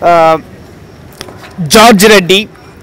George Reddy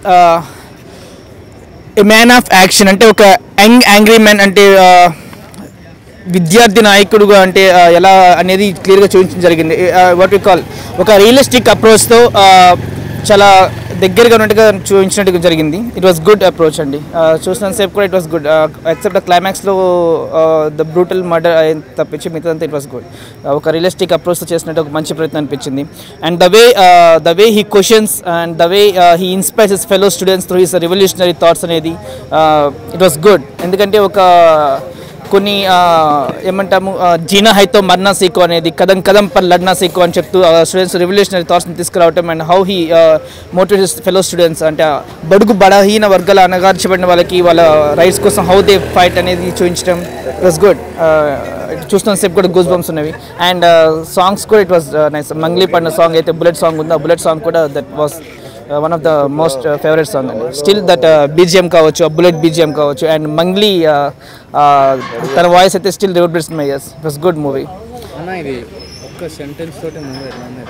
a man of action అంటే ఒక angry man అంటే విద్యార్థి నాయకుడుగా అంటే ఎలా అనేది క్లియర్గా చూపించడం జరిగింది. వాట్ వి కాల్ ఒక రియలిస్టిక్ అప్రోచ్తో చాలా దగ్గరగా ఉన్నట్టుగా చూపించినట్టుగా జరిగింది. ఇట్ వాస్ గుడ్ అప్రోచ్ అండి. చూసినంతసేపు కూడా ఇట్ వాస్ గుడ్ ఎక్సెప్ట్ క్లైమాక్స్లో ద బ్రూటల్ మర్డర్ తప్పించి మిగతాదంతా ఇట్ వాస్ గుడ్. ఒక రియలిస్టిక్ అప్రోచ్తో చేసినట్టు ఒక మంచి ప్రయత్నం అనిపించింది. And the way he questions and the way he inspires his fellow students through his revolutionary thoughts అనేది ఇట్ వాస్ గుడ్. ఎందుకంటే ఒక కొన్ని ఏమంటాము జీనా హైతో మర్నా సీకో అనేది కదం కదం పర్ లడ్నా సీకో అని చెప్తూ స్టూడెంట్స్ రివల్యూషనరీ థాట్స్ని తీసుకురావటం and how he motivates fellow students అంటే బడుగు బలహీన వర్గాల అనగార్చబడిన వాళ్ళకి వాళ్ళ రైట్స్ కోసం హౌ దే ఫైట్ అనేది చూపించడం ఇట్ వాస్ గుడ్. చూస్తున్న సేపు కూడా గూస్ బంప్స్ ఉన్నవి. అండ్ సాంగ్స్ కూడా ఇట్ వాస్ నైస్. మంగ్లీ పడిన సాంగ్ అయితే బుల్లెట్ సాంగ్ ఉందో ఆ బుల్లెట్ సాంగ్ కూడా that was one of the most favourite song అండి. స్టిల్ దట్ బీజిఎం కావచ్చు, బుల్లెట్ బీజిఎం కావచ్చు అండ్ మంగ్లీ తన వాయిస్ అయితే still reverberates my ears. It was good movie. ఇది ఒక్క సెంటెన్స్ తోటి మూవీ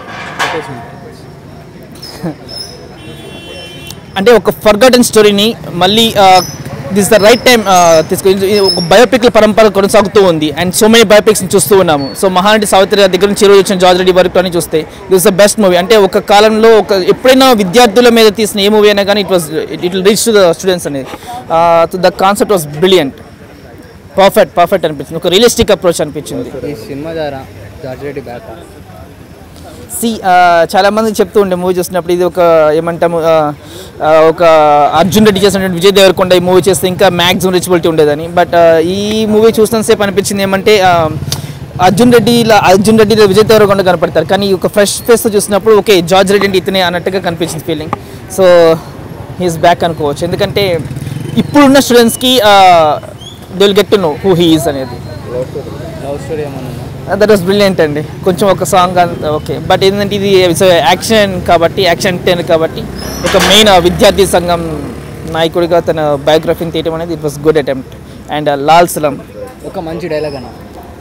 అంటే ఒక ఫర్గాటన్ స్టోరీని మళ్ళీ దిస్ ద రైట్ టైం తీసుకుని ఒక బయోపిక్ల పరంపర కొనసాగుతూ ఉంది. అండ్ సో మెనీ బయోపిక్స్ని చూస్తూ ఉన్నాము. సో మహానటి సావిత్రి గారి దగ్గర నుంచి ఈరోజు వచ్చిన జార్జ్ రెడ్డి వరకు అని చూస్తే దిస్ ద బెస్ట్ మూవీ. అంటే ఒక కాలంలో ఎప్పుడైనా విద్యార్థుల మీద తీసిన ఏ మూవీ అయినా కానీ it will reach to the students అనేది. The concept was brilliant. Perfect అనిపించింది. ఒక రియలిస్టిక్ అప్రోచ్ అనిపించింది. ఈ సినిమా ద్వారా జార్జ్ రెడ్డి బ్యాక్ చాలామంది చెప్తూ ఉండే మూవీ చూసినప్పుడు ఇది ఒక ఏమంటాము ఒక అర్జున్ రెడ్డి చేసినటువంటి విజయ్ దేవరకొండ ఈ మూవీ చేస్తే ఇంకా మ్యాక్సిమం రిచబిలిటీ ఉండేదని. బట్ ఈ మూవీ చూసినంతసేపు అనిపించింది ఏమంటే అర్జున్ రెడ్డి విజయ్ దేవరకొండ కనపడతారు, కానీ ఒక ఫ్రెష్ ఫేస్తో చూసినప్పుడు ఓకే జార్జ్ రెడ్డి అంటే ఇతనే అన్నట్టుగా కనిపించింది ఫీలింగ్. సో హీఈస్ బ్యాక్ అనుకోవచ్చు. ఎందుకంటే ఇప్పుడున్న స్టూడెంట్స్కి they will get to know who he is అనేది. లవ్ స్టోరీ ఏమన్నా దట్ వాస్ బ్రిలియంట్ అండి. కొంచెం ఒక సాంగ్ ఓకే. బట్ ఏంటంటే ఇది యాక్షన్ కాబట్టి యాక్షన్ టెన్ కాబట్టి ఒక మెయిన్ విద్యార్థి సంఘం నాయకుడిగా తన బయోగ్రఫీని తీయడం అనేది it was good attempt. And లాల్ సలం ఒక మంచి డైలాగ్ అన్న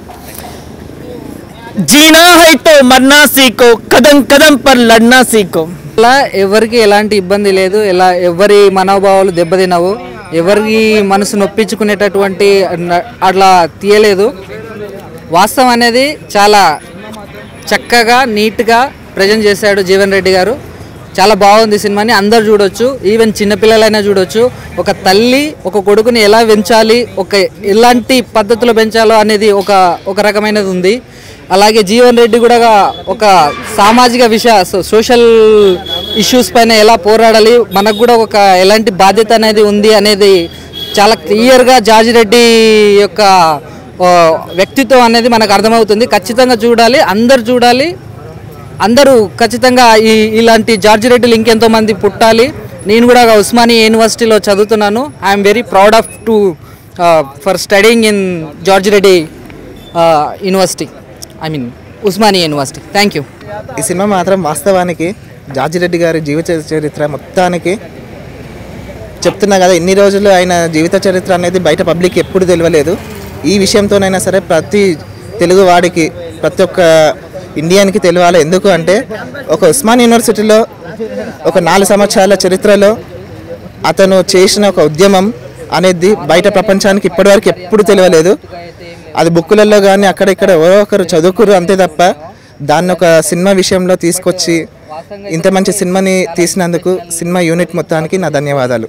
జీనా హైతో మర్నా సీకో కదం కదం పర్ లడ్నా సీకో. ఇలా ఎవరికి ఎలాంటి ఇబ్బంది లేదు, ఎలా ఎవరి మనోభావాలు దెబ్బతినవు, ఎవరికి మనసు నొప్పించుకునేటటువంటి అట్లా తీయలేదు. వాస్తవం అనేది చాలా చక్కగా నీట్గా ప్రజెంట్ చేశాడు జీవన్ రెడ్డి గారు. చాలా బాగుంది సినిమాని, అందరు చూడొచ్చు, ఈవెన్ చిన్నపిల్లలైనా చూడొచ్చు. ఒక తల్లి ఒక కొడుకుని ఎలా పెంచాలి, ఎలాంటి పద్ధతిలో పెంచాలో అనేది ఒక రకమైనది ఉంది. అలాగే జీవన్ రెడ్డి కూడా ఒక సామాజిక సోషల్ ఇష్యూస్ పైన ఎలా పోరాడాలి, మనకు కూడా ఒక ఎలాంటి బాధ్యత అనేది ఉంది అనేది చాలా క్లియర్గా జార్జ్ రెడ్డి యొక్క వ్యక్తిత్వం అనేది మనకు అర్థమవుతుంది. ఖచ్చితంగా చూడాలి, అందరూ ఖచ్చితంగా ఇలాంటి జార్జ్ రెడ్డిలు ఇంకెంతోమంది పుట్టాలి. నేను కూడా ఉస్మానియా యూనివర్సిటీలో చదువుతున్నాను. I'm very proud of for studying in George Reddy university, Osmania university. Thank you. ఈ సినిమా మాత్రం వాస్తవానికి జార్జ్ రెడ్డి గారి జీవిత చరిత్ర మొత్తానికి చెప్తున్నా కదా, ఇన్ని రోజులు ఆయన జీవిత చరిత్ర అనేది బయట పబ్లిక్ ఎప్పుడు తెలియలేదు. ఈ విషయంతోనైనా సరే ప్రతి తెలుగు వాడికి, ప్రతి ఒక్క ఇండియన్కి తెలియాలి. ఎందుకు అంటే ఒక ఉస్మాన్ యూనివర్సిటీలో ఒక 4 సంవత్సరాల చరిత్రలో అతను చేసిన ఒక ఉద్యమం అనేది బయట ప్రపంచానికి ఇప్పటివరకు ఎప్పుడు తెలియలేదు. అది బుక్కులలో కానీ అక్కడ ఇక్కడ ఎవరో ఒకరు చదువుకురు అంతే తప్ప దాన్ని ఒక సినిమా విషయంలో తీసుకొచ్చి ఇంత మంచి సినిమాని తీసినందుకు సినిమా యూనిట్ మొత్తానికి నా ధన్యవాదాలు.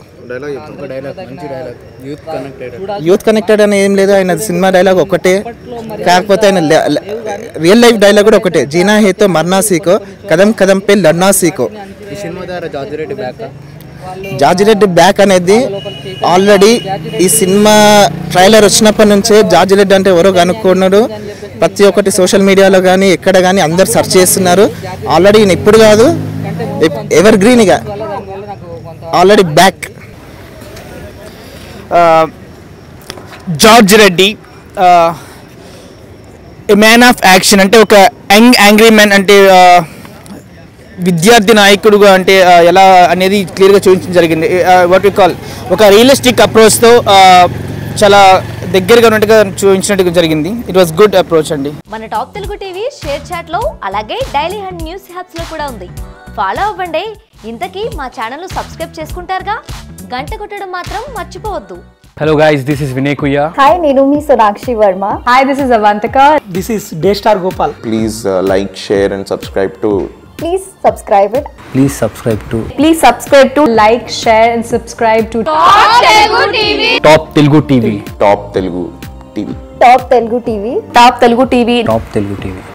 యూత్ కనెక్టెడ్ అని ఏం లేదు, ఆయన సినిమా డైలాగ్ ఒకటే, కాకపోతే ఆయన రియల్ లైఫ్ డైలాగ్ కూడా ఒకటే, జీనా హేతో మర్నా సీకో కదం కదం పే లడ్నా సీకో. ఈ సినిమా ద్వారా జార్జ్ రెడ్డి బ్యాక్ అనేది ఆల్రెడీ ఈ సినిమా ట్రైలర్ వచ్చినప్పటి నుంచే జార్జ్ రెడ్డి అంటే ఎవరో కనుక్కున్నాడు. ప్రతి ఒక్కటి సోషల్ మీడియాలో కానీ ఎక్కడ కానీ అందరు సెర్చ్ చేస్తున్నారు. ఆల్రెడీ ఇప్పుడు కాదు, ఎవర్ గ్రీన్గా already back. George Reddy a man of action అంటే ఒక యాంగ్రీ మ్యాన్ అంటే విద్యార్థి నాయకుడుగా అంటే ఎలా అనేది క్లియర్గా చూపించడం జరిగింది. వాట్ వి కాల్ ఒక రియలిస్టిక్ అప్రోచ్తో చాలా దగ్గరగా ఉన్నట్టుగా చూపించినట్టు జరిగింది. ఇట్ వాస్ గుడ్ అప్రోచ్ అండి. మన top Telugu TV ShareChat లో అలాగే డైలీ హండ్ న్యూస్ హ్యాప్స్ లో కూడా ఉంది. ఫాలో అవ్వండి. ఇంతకీ మా ఛానల్ సబ్స్క్రైబ్ చేసుకుంటారుగా, గంట కొట్టడం మాత్రం మర్చిపోవద్దు. Hello guys, this is Vinay Kuya. Hi, నేను మీ Sonakshi Varma. Hi, this is Avantika. This is Daystar Gopal. Please like, share and subscribe to. Please subscribe it. Please subscribe to Please subscribe to like, share and subscribe to Top Telugu TV. Top Telugu TV. Top Telugu TV. Top Telugu TV. Top Telugu TV.